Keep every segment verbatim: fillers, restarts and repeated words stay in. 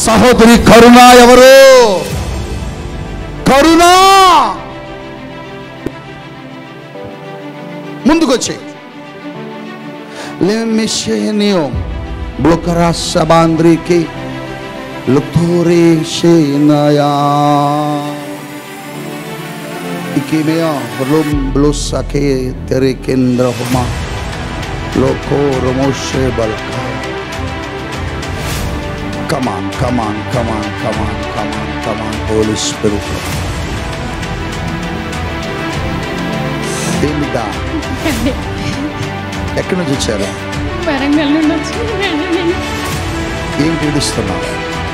సహోదరి కరుణ ఎవరు? కరుణ ముందుకొచ్చే లేమిషేనియో బ్లోకరా సబాంద్రికి లుక్తోరే షేనయా ఇకిమేయా రుమ్ బ్లుసకే తెరే కేంద్ర హుమా లోకో రమోషే బల్కా. Come on, come on, come on, come on, come on, come on, Holy Spirit. ఏంటిదా? ఎక్కడి నుంచి వచ్చారా? వరంగల్ నుండి వచ్చాను. ఏంటి ఏడుస్తున్నావు?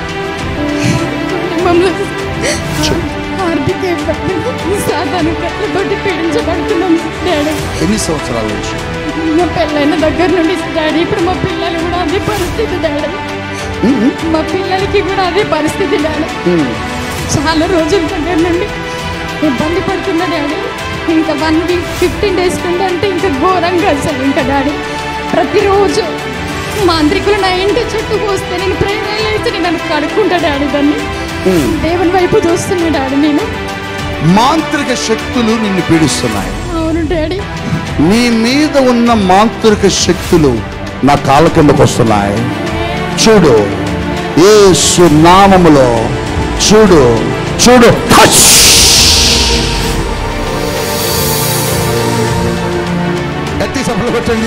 ఆర్థిక సాధారణ కట్లతోటి పీడించబడుతున్నాం డాడీ. ఎన్ని సంవత్సరాల నుంచి? మా పెళ్ళైన దగ్గర నుండి డాడీ. ఇప్పుడు మా పిల్లలు కూడా అదే పరిస్థితి డాడీ. మా పిల్లలకి కూడా అదే పరిస్థితి డాడీ. చాలా రోజుల దగ్గర నుండి ఇబ్బంది పడుతున్నా డాడీ. ఇంకా వన్ వీక్ ఫిఫ్టీన్ డేస్ నుండి అంటే ఇంకా ఘోరంగా అసలు ఇంకా డాడీ. ప్రతిరోజు మాంత్రికులు నా ఇంటి చుట్టూ పోస్తే నేను ప్రేరణ లేచి నేను కడుక్కుంటా డాడీ. దాన్ని దేవుని వైపు చూస్తున్నా డాడీ. నేను మాంత్రిక శక్తులు నిన్ను పీడిస్తున్నాయి. అవును డాడీ. నీ మీద ఉన్న మాంత్రిక శక్తులు నా కాళ్ళ కిందకు వస్తున్నాయి. చూడు యేసు నామములో చూడు చూడు. ఎత్తి సభలు పెట్టండి.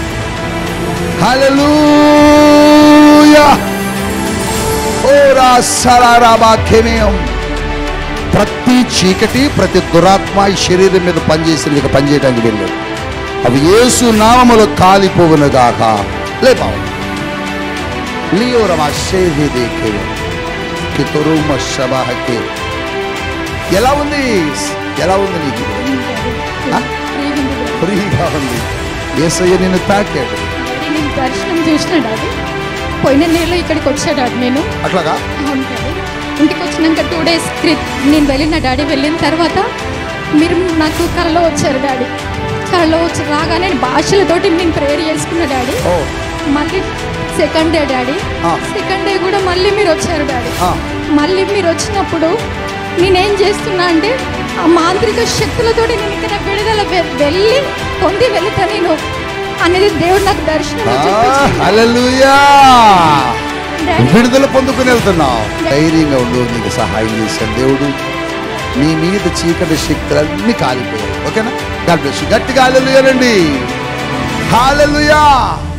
హల్లెలూయా. ఓరా సరారాబా కెమేయం. ప్రతి చీకటి ప్రతి దురాత్మ ఈ శరీరం మీద పనిచేసింది ఇక పనిచేయడానికి వెళ్ళాడు. అవి యేసు నామములో కాలిపోవునుగాక. లేపావు లియోరమా షేహి దేకే కితురుమ షబాహకే. ఎలా ఉంది? ఎలా ఉంది నీకు? ఫ్రీగా ఉంది. యేసయ్య నిన్ను తాకాడు. నేను దర్శనం చేసిన డాడీ. పోయిన నెలలో ఇక్కడికి వచ్చా డాడీ నేను. అట్లాగా? అవును డాడీ. ఇంటికి వచ్చినాక టూ డేస్ నేను వెళ్ళిన డాడీ. వెళ్ళిన తర్వాత మీరు నాకు కళలో వచ్చారు డాడీ. కళలో వచ్చి రాగానే భాషలతోటి నేను ప్రేయర్ చేసుకున్నా డాడీ. మళ్ళీ second day daddy. Second day కూడా మళ్ళీ మీరు వచ్చారు డాడీ. మళ్ళీ మీరు వచ్చినప్పుడు నేనేం చేస్తున్నా అంటే ఆ మాంత్రిక శక్తులతోటి నేను ఇక్కడ విడుదల వెళ్ళి పొంది వెళ్తా నేను అనేది దేవుడు నాకు దర్శనం. హల్లెలూయా. విడుదల పొందుకుని వెళ్తున్నావు. ధైర్యంగా ఉండు. నీకు సహాయం చేశాడు దేవుడు. నీ మీద చీకటి శక్తులన్నీ కాలిపోయాయి. ఓకేనా? God bless you. గట్టిగా హల్లెలూయా రండి. హల్లెలూయా.